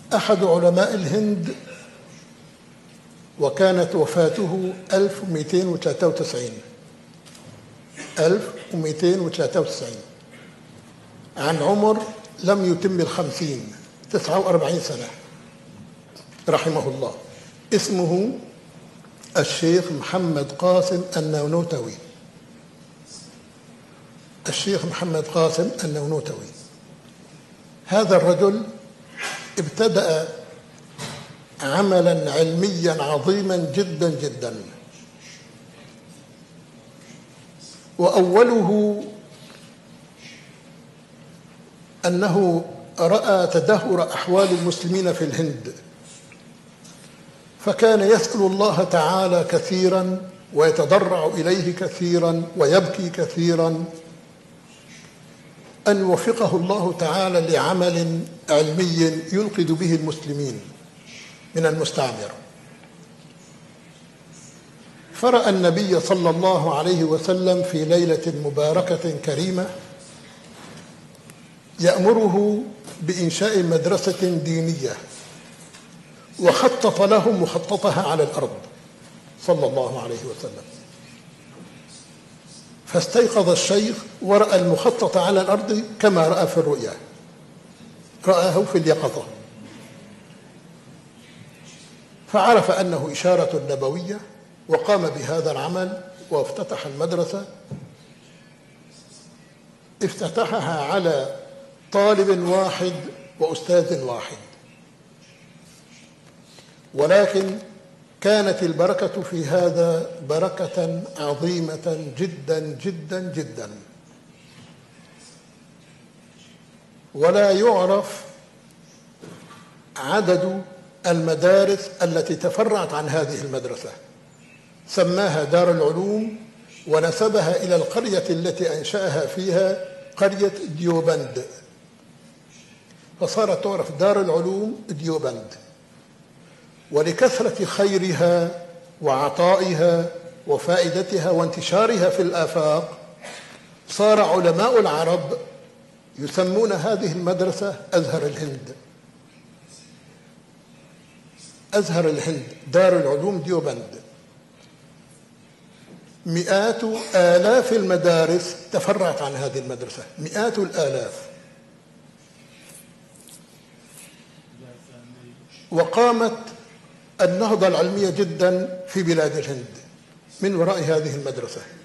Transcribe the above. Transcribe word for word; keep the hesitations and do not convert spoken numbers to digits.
أحد علماء الهند، وكانت وفاته ألف ومئتين وثلاثة وتسعين ألف ومئتين وثلاثة وتسعين عن عمر لم يتم الخمسين، تسعة وأربعين سنة، رحمه الله. اسمه الشيخ محمد قاسم النونوتوي. الشيخ محمد قاسم النونوتوي هذا الرجل ابتدأ عملا علميا عظيما جدا جدا، وأوله أنه رأى تدهور أحوال المسلمين في الهند، فكان يسأل الله تعالى كثيرا ويتضرع إليه كثيرا ويبكي كثيرا أن يوفقه الله تعالى لعمل علمي ينقذ به المسلمين من المستعمر. فرأى النبي صلى الله عليه وسلم في ليلة مباركة كريمة يأمره بإنشاء مدرسة دينية، وخطط له مخططها على الأرض صلى الله عليه وسلم. فاستيقظ الشيخ ورأى المخطط على الأرض كما رأى في الرؤيا، رآه في اليقظة، فعرف أنه إشارة نبوية وقام بهذا العمل وافتتح المدرسة. افتتحها على طالب واحد وأستاذ واحد، ولكن كانت البركة في هذا بركة عظيمة جدا جدا جدا، ولا يعرف عدد المدارس التي تفرعت عن هذه المدرسة. سماها دار العلوم ونسبها إلى القرية التي أنشأها فيها، قرية ديوبند، فصارت تعرف دار العلوم ديوبند. ولكثرة خيرها وعطائها وفائدتها وانتشارها في الآفاق، صار علماء العرب يسمون هذه المدرسة أزهر الهند. أزهر الهند، دار العلوم ديوبند. مئات آلاف المدارس تفرعت عن هذه المدرسة، مئات الآلاف. وقامت النهضة العلمية جدا في بلاد الهند من وراء هذه المدرسة.